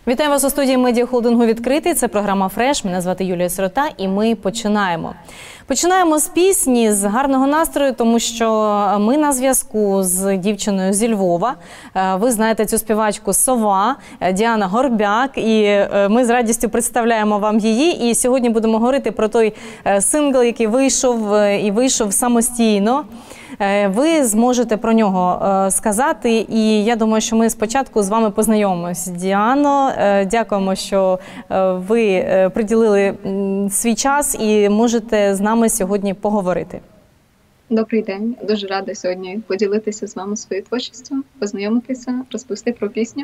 Вітаю вас у студії медіахолдингу «Відкритий». Це програма «Фреш». Мене звати Юлія Сирота і ми починаємо. Починаємо з пісні, з гарного настрою, тому що ми на зв'язку з дівчиною зі Львова. Ви знаєте цю співачку «Сова» Діана Горбяк, і ми з радістю представляємо вам її. І сьогодні будемо говорити про той сингл, який вийшов самостійно. Ви зможете про нього сказати, і я думаю, що ми спочатку з вами познайомимось. Діано, дякуємо, що ви приділили свій час і можете з нами сьогодні поговорити. Добрий день. Дуже рада сьогодні поділитися з вами своєю творчістю, познайомитися, розповісти про пісню.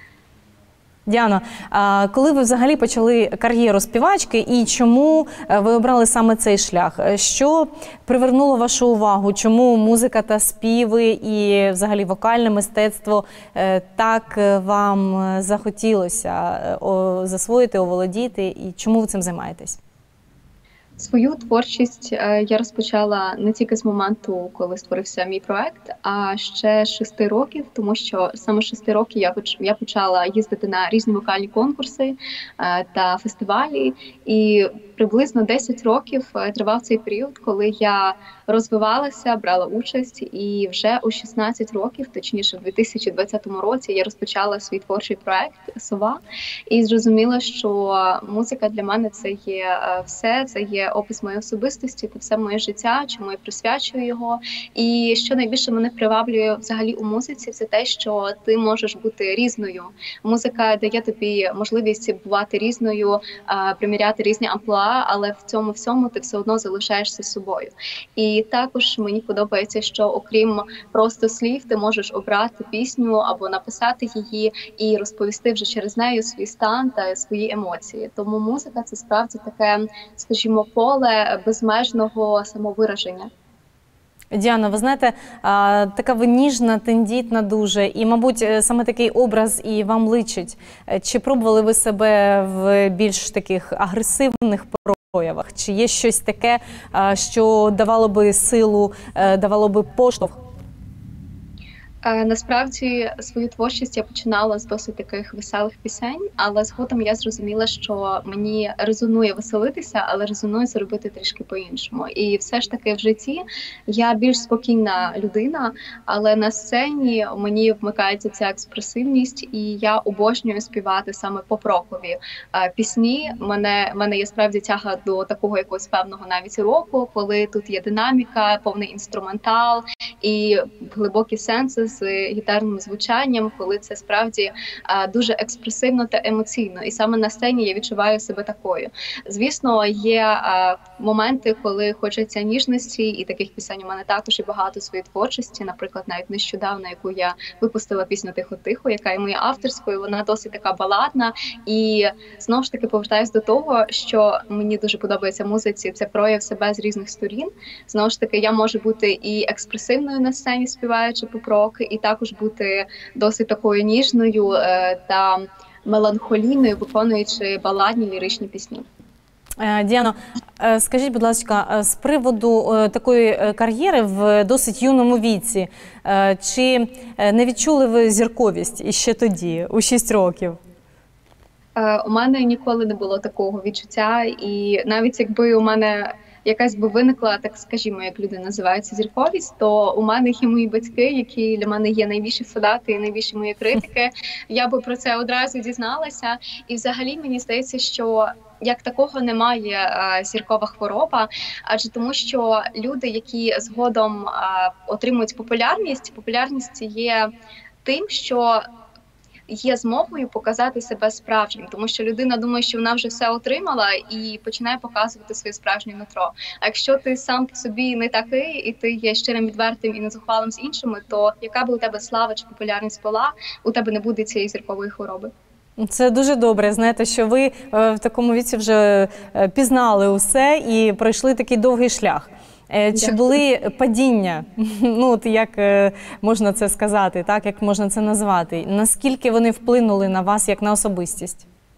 Діано, коли ви взагалі почали кар'єру співачки і чому ви обрали саме цей шлях? Що привернуло вашу увагу? Чому музика та співи і взагалі вокальне мистецтво так вам захотілося засвоїти, оволодіти? І чому ви цим займаєтесь? Свою творчість я розпочала не тільки з моменту, коли створився мій проект, а ще з 6 років, тому що саме з 6 років я почала їздити на різні вокальні конкурси та фестивалі. І приблизно 10 років тривав цей період, коли я розвивалася, брала участь, і вже у 16 років, точніше в 2020 році, я розпочала свій творчий проект «Сова» і зрозуміла, що музика для мене це є все, це є опис моєї особистості, це все моє життя, чому я присвячую його. І що найбільше мене приваблює взагалі у музиці, це те, що ти можеш бути різною. Музика дає тобі можливість бувати різною, приміряти різні амплуа, але в цьому всьому ти все одно залишаєшся собою. І також мені подобається, що окрім просто слів, ти можеш обрати пісню або написати її і розповісти вже через неї свій стан та свої емоції. Тому музика – це справді таке, скажімо, поле безмежного самовираження. Діано, ви знаєте, така ви ніжна, тендітна дуже, і, мабуть, саме такий образ і вам личить. Чи пробували ви себе в більш таких агресивних проявах? Чи є щось таке, що давало би силу, давало би поштовх? Насправді, свою творчість я починала з досить таких веселих пісень, але згодом я зрозуміла, що мені резонує веселитися, але резонує зробити трішки по-іншому. І все ж таки в житті я більш спокійна людина, але на сцені мені вмикається ця експресивність, і я обожнюю співати саме поп-рокові пісні. Мене є справді тяга до такого якогось певного навіть року, коли тут є динаміка, повний інструментал і глибокі сенси з гітарним звучанням, коли це справді дуже експресивно та емоційно. І саме на сцені я відчуваю себе такою. Звісно, є моменти, коли хочеться ніжності, і таких пісень у мене також і багато своєї творчості. Наприклад, навіть нещодавно, яку я випустила пісню «Тихо-тихо», яка є моя авторською, вона досить така баладна. І знову ж таки повертаюсь до того, що мені дуже подобається в музиці, це прояв себе з різних сторін. Знову ж таки, я можу бути і експресивною на сцені, співаючи поп-рок, і також бути досить такою ніжною та меланхолійною, виконуючи баладні ліричні пісні. Діано, скажіть, будь ласка, з приводу такої кар'єри в досить юному віці, чи не відчули ви зірковість іще тоді, у 6 років? У мене ніколи не було такого відчуття, і навіть якби у мене якась би виникла, так скажімо, як люди називаються, зірковість, то у мене є мої батьки, які для мене є найбільші фанати і найбільші мої критики. Я би про це одразу дізналася. І взагалі мені здається, що як такого немає зіркова хвороба, адже тому що люди, які згодом отримують популярність є тим, що є змогою показати себе справжнім, тому що людина думає, що вона вже все отримала і починає показувати своє справжнє нутро. А якщо ти сам по собі не такий, і ти є щирим, відвертим і незухвалим з іншими, то яка би у тебе слава чи популярність була, у тебе не буде цієї зіркової хвороби. Це дуже добре, знаєте, що ви в такому віці вже пізнали усе і пройшли такий довгий шлях. Чи були падіння, ну от як можна це сказати, так, як можна це назвати? Наскільки вони вплинули на вас як на особистість?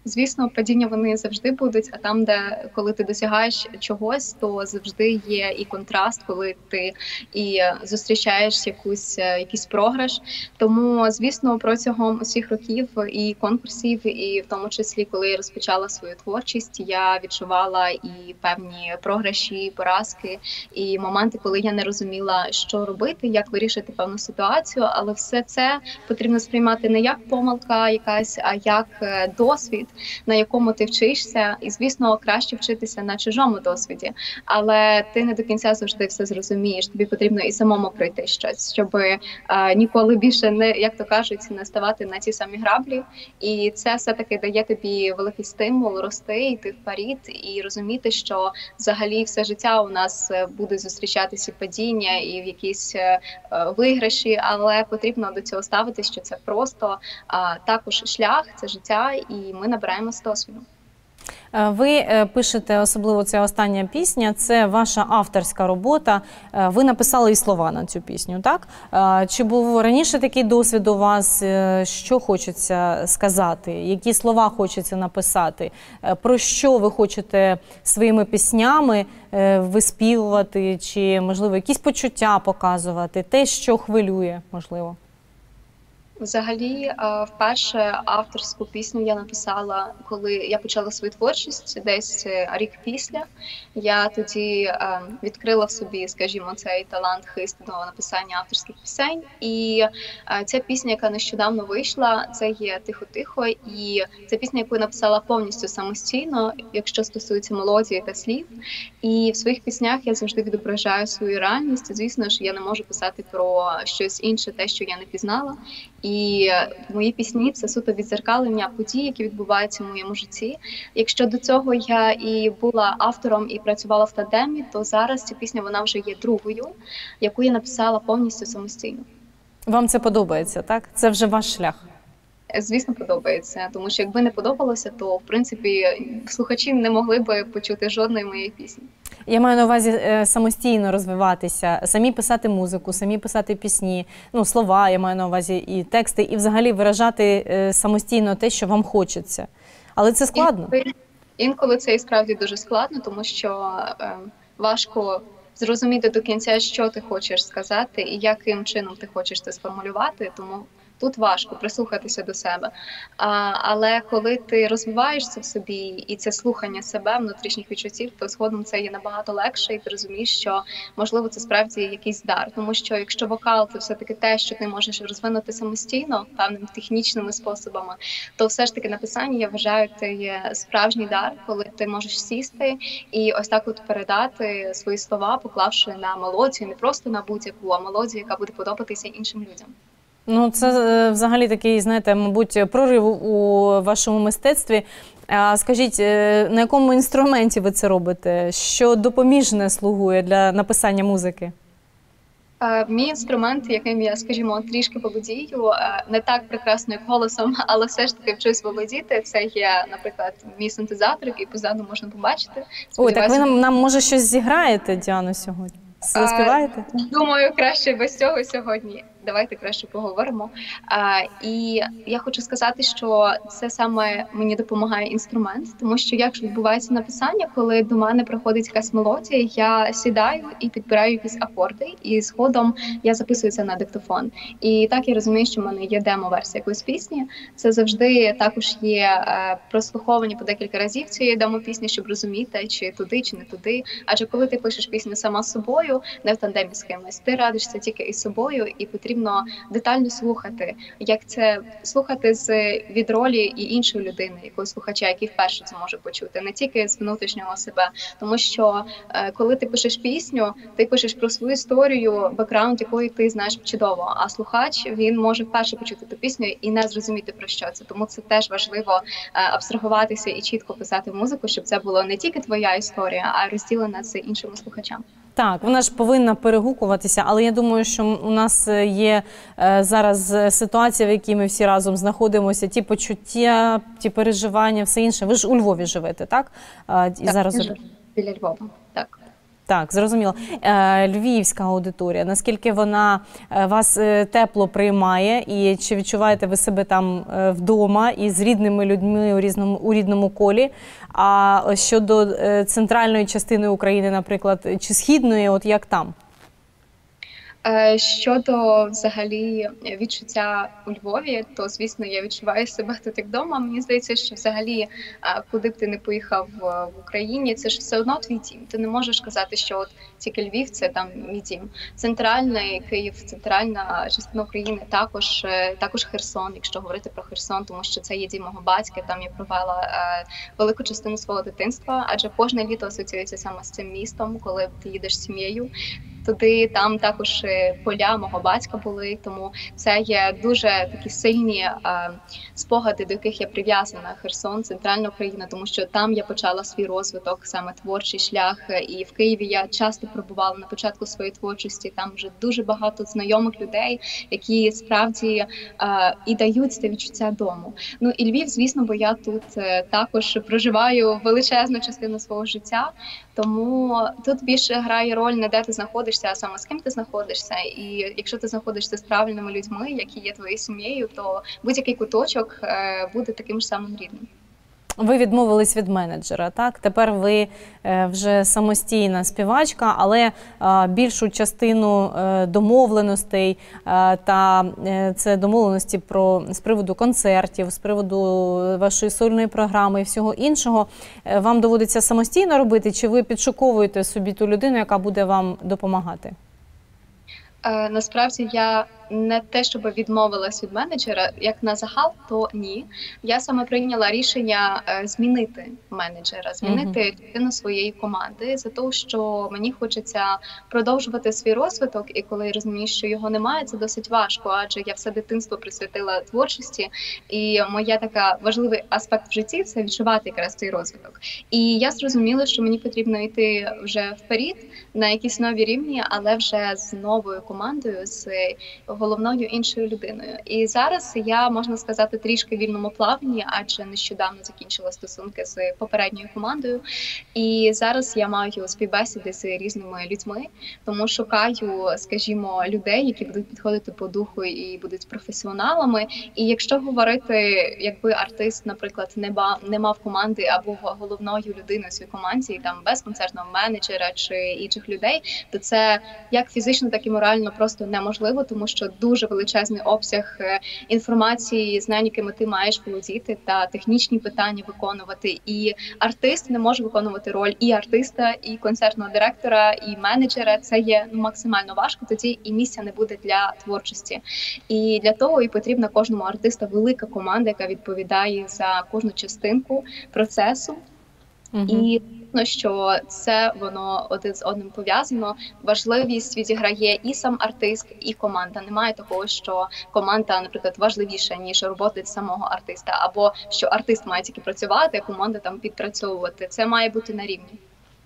Звісно, падіння вони завжди будуть, а там, де коли ти досягаєш чогось, то завжди є і контраст, коли ти і зустрічаєш якийсь програш. Тому, звісно, протягом усіх років і конкурсів, і в тому числі, коли я розпочала свою творчість, я відчувала і певні програші, поразки, і моменти, коли я не розуміла, що робити, як вирішити певну ситуацію, але все це потрібно сприймати не як помилка якась, а як досвід, на якому ти вчишся, і, звісно, краще вчитися на чужому досвіді, але ти не до кінця завжди все зрозумієш, тобі потрібно і самому пройти щось, щоб ніколи більше, не, як то кажуть, не ставати на ті самі граблі, і це все-таки дає тобі великий стимул рости, йти вперед і розуміти, що взагалі все життя у нас буде зустрічатися і падіння, і в якісь виграші, але потрібно до цього ставитися, що це просто також шлях, це життя, і ми набираємо з досвіду. Ви пишете, особливо ця остання пісня, це ваша авторська робота. Ви написали і слова на цю пісню, так? Чи був раніше такий досвід у вас? Що хочеться сказати? Які слова хочеться написати? Про що ви хочете своїми піснями виспівувати? Чи, можливо, якісь почуття показувати? Те, що хвилює, можливо? Взагалі, вперше авторську пісню я написала, коли я почала свою творчість, десь рік після. Я тоді відкрила в собі, скажімо, цей талант, хист до написання авторських пісень. І ця пісня, яка нещодавно вийшла, це є «Тихо-тихо». І це пісня, яку я написала повністю самостійно, якщо стосується мелодії та слів. І в своїх піснях я завжди відображаю свою реальність. Звісно ж, я не можу писати про щось інше, те, що я не пізнала. І мої пісні – це суто віддзеркалення подій, які відбуваються в моєму житті. Якщо до цього я і була автором і працювала в тандемі, то зараз ця пісня, вона вже є другою, яку я написала повністю самостійно. Вам це подобається, так? Це вже ваш шлях? Звісно, подобається, тому що якби не подобалося, то, в принципі, слухачі не могли би почути жодної моєї пісні. Я маю на увазі самостійно розвиватися, самі писати музику, самі писати пісні, ну, слова, я маю на увазі і тексти, і взагалі виражати самостійно те, що вам хочеться. Але це складно. Інколи це і справді дуже складно, тому що важко зрозуміти до кінця, що ти хочеш сказати і яким чином ти хочеш це сформулювати, тому тут важко прислухатися до себе. Але коли ти розвиваєшся в собі і це слухання себе, внутрішніх відчуттів, то згодом це є набагато легше, і ти розумієш, що, можливо, це справді якийсь дар. Тому що якщо вокал – це все-таки те, що ти можеш розвинути самостійно, певними технічними способами, то все ж таки написання, я вважаю, це є справжній дар, коли ти можеш сісти і ось так от передати свої слова, поклавши на мелодію, не просто на будь-яку, а мелодію, яка буде подобатися іншим людям. Ну, це взагалі такий, знаєте, мабуть, прорив у вашому мистецтві. Скажіть, на якому інструменті ви це робите? Що допоміжне слугує для написання музики? Мій інструмент, яким я, скажімо, трішки володію, не так прекрасно, як голосом, але все ж таки вчусь володіти. Це є, наприклад, мій синтезатор, який позаду можна побачити. Ой, так ви нам може щось зіграєте, Діано, сьогодні? Заспіваєте? Думаю, краще без цього сьогодні. Давайте краще поговоримо. І я хочу сказати, що це саме мені допомагає інструмент, тому що як ж відбувається написання, коли до мене приходить якась мелодія, я сідаю і підбираю якісь акорди, і згодом я записую це на диктофон. І так я розумію, що в мене є демо-версія якоїсь пісні. Це завжди також є прослуховування по декілька разів цієї демо-пісні, щоб розуміти, чи туди, чи не туди. Адже коли ти пишеш пісню сама з собою, не в тандемі з кимось, ти радишся тільки із собою, і потрібно детально слухати, як це слухати від ролі і іншої людини, якогось слухача, який вперше це може почути, не тільки з внутрішнього себе. Тому що коли ти пишеш пісню, ти пишеш про свою історію, бекграунд якої ти знаєш чудово, а слухач, він може вперше почути ту пісню і не зрозуміти, про що це. Тому це теж важливо абстрагуватися і чітко писати музику, щоб це було не тільки твоя історія, а розділена з іншими слухачами. Так, вона ж повинна перегукуватися, але я думаю, що у нас є зараз ситуація, в якій ми всі разом знаходимося, ті почуття, ті переживання, все інше. Ви ж у Львові живете, так? Так, зараз біля Львова, так. Так, зрозуміло. Львівська аудиторія, наскільки вона вас тепло приймає, і чи відчуваєте ви себе там вдома і з рідними людьми у рідному колі? А щодо центральної частини України, наприклад, чи східної, от як там? Щодо взагалі відчуття у Львові, то звісно я відчуваю себе тут як вдома. Мені здається, що взагалі куди б ти не поїхав в Україні, це ж все одно твій дім. Ти не можеш казати, що от тільки Львів це там мій дім. Центральний Київ, центральна частина України, також Херсон, якщо говорити про Херсон, тому що це є дім мого батька. Там я провела велику частину свого дитинства, адже кожне літо асоціюється саме з цим містом, коли ти їдеш з сім'єю. Туди, там також поля мого батька були, тому це є дуже такі сильні спогади, до яких я прив'язана. Херсон, центральна Україна, тому що там я почала свій розвиток, саме творчий шлях. І в Києві я часто пробувала на початку своєї творчості. Там вже дуже багато знайомих людей, які справді і дають це відчуття дому. Ну і Львів, звісно, бо я тут також проживаю величезну частину свого життя. Тому тут більше грає роль не де ти знаходишся, а саме з ким ти знаходишся. І якщо ти знаходишся з правильними людьми, які є твоєю сім'єю, то будь-який куточок буде таким ж самим рідним. Ви відмовились від менеджера, так? Тепер ви вже самостійна співачка, але більшу частину домовленостей та це домовленості з приводу концертів, з приводу вашої сольної програми і всього іншого вам доводиться самостійно робити, чи ви підшуковуєте собі ту людину, яка буде вам допомагати? Насправді я не те, щоб відмовилась від менеджера, як на загал, то ні. Я саме прийняла рішення змінити менеджера, змінити частину своєї команди, за те, що мені хочеться продовжувати свій розвиток, і коли я розумію, що його немає, це досить важко, адже я все дитинство присвятила творчості, і моя така важливий аспект в житті – це відчувати якраз цей розвиток. І я зрозуміла, що мені потрібно йти вже вперед на якісь нові рівні, але вже з новою командою, з головною іншою людиною. І зараз я, можна сказати, трішки в вільному плаванні, адже нещодавно закінчила стосунки з попередньою командою. І зараз я маю співбесіди з різними людьми, тому шукаю, скажімо, людей, які будуть підходити по духу і будуть професіоналами. І якщо говорити, якби артист, наприклад, не мав команди або головною людиною в своїй команді, там без концертного менеджера чи інших людей, то це як фізично, так і морально просто неможливо, тому що дуже величезний обсяг інформації, знань, якими ти маєш володіти, та технічні питання виконувати. І артист не може виконувати роль і артиста, і концертного директора, і менеджера. Це є максимально важко, тоді і місця не буде для творчості. І для того і потрібна кожному артисту велика команда, яка відповідає за кожну частинку процесу. І що це воно один з одним пов'язано. Важливість відіграє і сам артист, і команда. Немає такого, що команда, наприклад, важливіша, ніж роботи самого артиста, або що артист має тільки працювати, а команда там підпрацьовувати. Це має бути на рівні.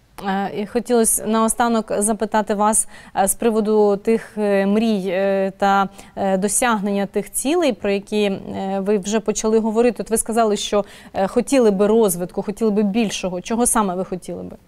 Хотілося наостанок запитати вас з приводу тих мрій та досягнення тих цілей, про які ви вже почали говорити. От ви сказали, що хотіли би розвитку, хотіли би більшого. Чого саме ви хотіли би?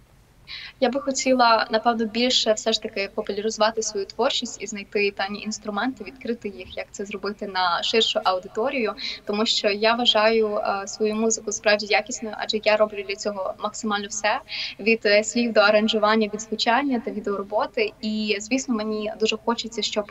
Я би хотіла, напевно, більше все ж таки популяризувати свою творчість і знайти певні інструменти, відкрити їх, як це зробити на ширшу аудиторію, тому що я вважаю свою музику справді якісною, адже я роблю для цього максимально все, від слів до аранжування, від звучання та відеороботи. І, звісно, мені дуже хочеться, щоб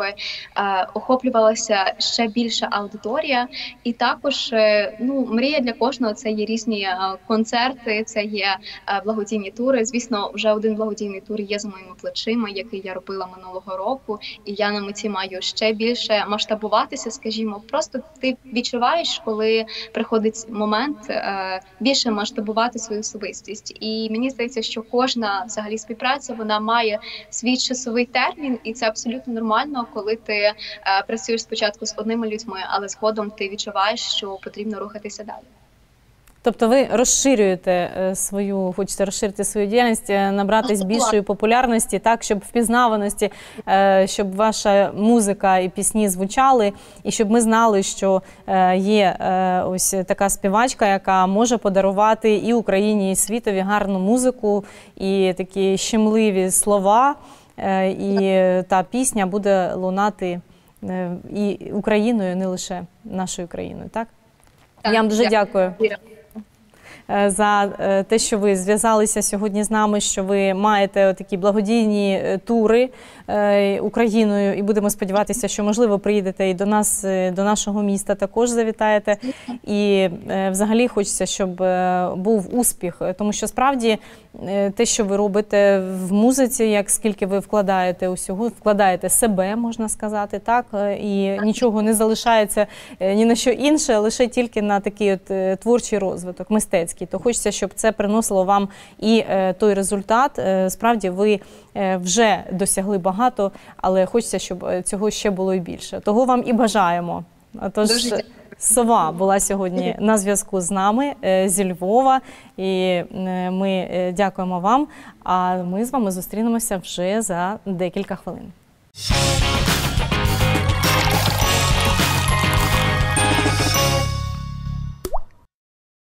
охоплювалася ще більша аудиторія. І також, мрія для кожного – це є різні концерти, це є благодійні тури. Звісно, вже один благодійний тур є за моїми плечима, який я робила минулого року, і я на меті маю ще більше масштабуватися, скажімо. Просто ти відчуваєш, коли приходить момент більше масштабувати свою особистість. І мені здається, що кожна взагалі співпраця, вона має свій часовий термін, і це абсолютно нормально, коли ти працюєш спочатку з одними людьми, але згодом ти відчуваєш, що потрібно рухатися далі. Тобто ви розширюєте хочете розширити свою діяльність, набратись більшої популярності, так, щоб впізнаваності, щоб ваша музика і пісні звучали, і щоб ми знали, що є ось така співачка, яка може подарувати і Україні, і світові гарну музику, і такі щемливі слова, і та пісня буде лунати і Україною, не лише нашою країною, так? Я вам дуже дякую за те, що ви зв'язалися сьогодні з нами, що ви маєте такі благодійні тури Україною, і будемо сподіватися, що, можливо, приїдете і до нас, до нашого міста також завітаєте. І взагалі хочеться, щоб був успіх, тому що справді те, що ви робите в музиці, як скільки ви вкладаєте усього, вкладаєте себе, можна сказати, так, і нічого не залишається ні на що інше, лише тільки на такий от творчий розвиток, мистецький. То хочеться, щоб це приносило вам і той результат. Справді ви вже досягли багато, але хочеться, щоб цього ще було і більше. Того вам і бажаємо. Тож Сова була сьогодні на зв'язку з нами зі Львова, і ми дякуємо вам, а ми з вами зустрінемося вже за декілька хвилин.